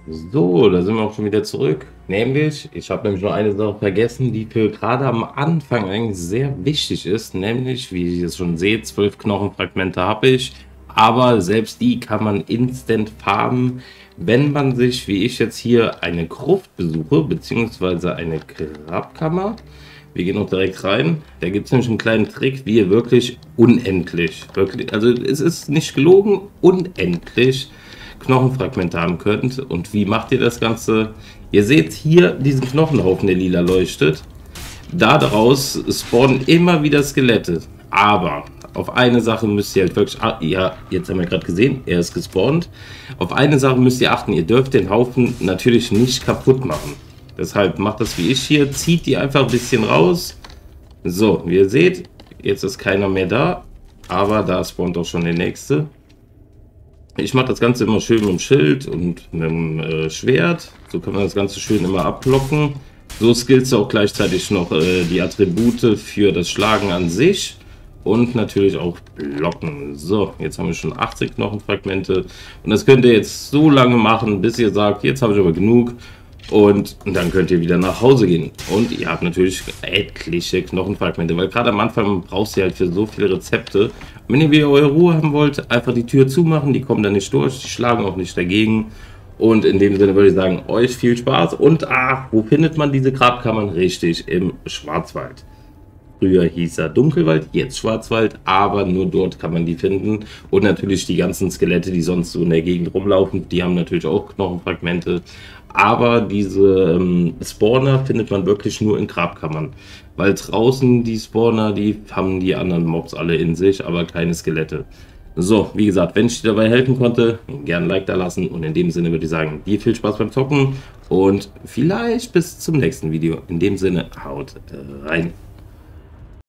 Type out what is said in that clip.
So, da sind wir auch schon wieder zurück. Nämlich, ich habe nämlich noch eine Sache vergessen, die für gerade am Anfang eigentlich sehr wichtig ist. Nämlich, wie ihr es schon seht, 12 Knochenfragmente habe ich. Aber selbst die kann man instant farmen, wenn man sich, wie ich jetzt hier, eine Gruft besuche, beziehungsweise eine Grabkammer. Wir gehen noch direkt rein. Da gibt es nämlich einen kleinen Trick, wie ihr wirklich unendlich, wirklich, also es ist nicht gelogen, unendlich Knochenfragmente haben könnt. Und wie macht ihr das Ganze? Ihr seht hier diesen Knochenhaufen, der lila leuchtet. Daraus spawnen immer wieder Skelette. Aber auf eine Sache müsst ihr halt wirklich... Ja, jetzt haben wir gerade gesehen, er ist gespawnt. Auf eine Sache müsst ihr achten. Ihr dürft den Haufen natürlich nicht kaputt machen. Deshalb macht das wie ich hier. Zieht die einfach ein bisschen raus. So, wie ihr seht, jetzt ist keiner mehr da. Aber da spawnt auch schon der nächste. Ich mache das Ganze immer schön mit dem Schild und mit dem Schwert. So kann man das Ganze schön immer abblocken. So skillst du auch gleichzeitig noch die Attribute für das Schlagen an sich. Und natürlich auch blocken. So, jetzt haben wir schon 80 Knochenfragmente. Und das könnt ihr jetzt so lange machen, bis ihr sagt, jetzt habe ich aber genug. Und dann könnt ihr wieder nach Hause gehen. Und ihr habt natürlich etliche Knochenfragmente, weil gerade am Anfang braucht ihr halt für so viele Rezepte. Wenn ihr wieder eure Ruhe haben wollt, einfach die Tür zumachen, die kommen dann nicht durch, die schlagen auch nicht dagegen. Und in dem Sinne würde ich sagen, euch viel Spaß. Und wo findet man diese Grabkammern? Richtig, im Schwarzwald. Früher hieß er Dunkelwald, jetzt Schwarzwald, aber nur dort kann man die finden. Und natürlich die ganzen Skelette, die sonst so in der Gegend rumlaufen, die haben natürlich auch Knochenfragmente. Aber diese Spawner findet man wirklich nur in Grabkammern. Weil draußen die Spawner, die haben die anderen Mobs alle in sich, aber keine Skelette. So, wie gesagt, wenn ich dir dabei helfen konnte, gerne ein Like da lassen. Und in dem Sinne würde ich sagen, dir viel Spaß beim Zocken und vielleicht bis zum nächsten Video. In dem Sinne, haut rein.